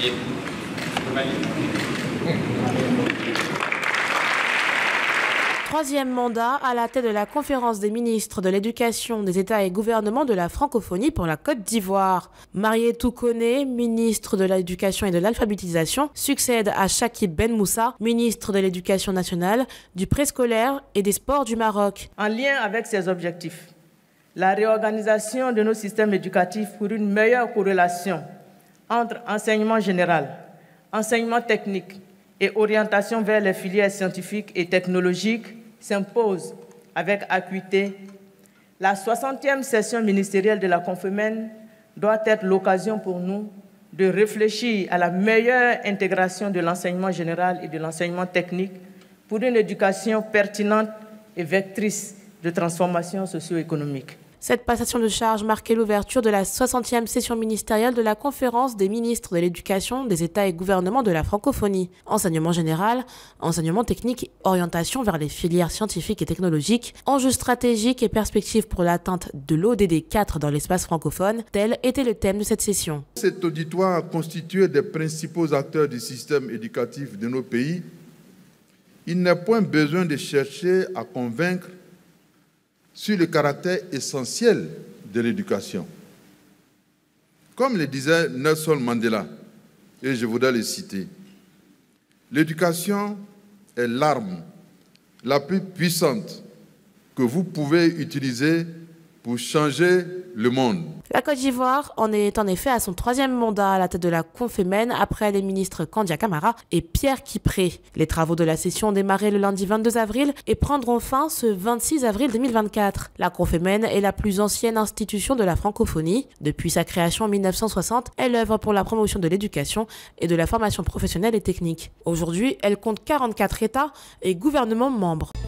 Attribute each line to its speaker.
Speaker 1: Troisième mandat à la tête de la conférence des ministres de l'Éducation, des États et gouvernements de la francophonie pour la Côte d'Ivoire. Marietou Koné, ministre de l'Éducation et de l'Alphabétisation, succède à Chakib Ben Moussa, ministre de l'Éducation nationale, du préscolaire et des sports du Maroc.
Speaker 2: En lien avec ces objectifs, la réorganisation de nos systèmes éducatifs pour une meilleure corrélation entre enseignement général, enseignement technique et orientation vers les filières scientifiques et technologiques s'impose avec acuité. La 60e session ministérielle de la Confémène doit être l'occasion pour nous de réfléchir à la meilleure intégration de l'enseignement général et de l'enseignement technique pour une éducation pertinente et vectrice de transformation socio-économique.
Speaker 1: Cette passation de charge marquait l'ouverture de la 60e session ministérielle de la conférence des ministres de l'Éducation, des États et gouvernements de la francophonie. Enseignement général, enseignement technique, orientation vers les filières scientifiques et technologiques, enjeux stratégiques et perspectives pour l'atteinte de l'ODD 4 dans l'espace francophone, tel était le thème de cette session.
Speaker 3: Cet auditoire a constitué des principaux acteurs du système éducatif de nos pays. Il n'est point besoin de chercher à convaincre sur le caractère essentiel de l'éducation. Comme le disait Nelson Mandela, et je voudrais le citer, l'éducation est l'arme la plus puissante que vous pouvez utiliser pour changer le monde.
Speaker 1: La Côte d'Ivoire en est en effet à son troisième mandat à la tête de la Confémène après les ministres Kandia Camara et Pierre Kipré. Les travaux de la session ont démarré le lundi 22 avril et prendront fin ce 26 avril 2024. La Confémène est la plus ancienne institution de la francophonie. Depuis sa création en 1960, elle œuvre pour la promotion de l'éducation et de la formation professionnelle et technique. Aujourd'hui, elle compte 44 États et gouvernements membres.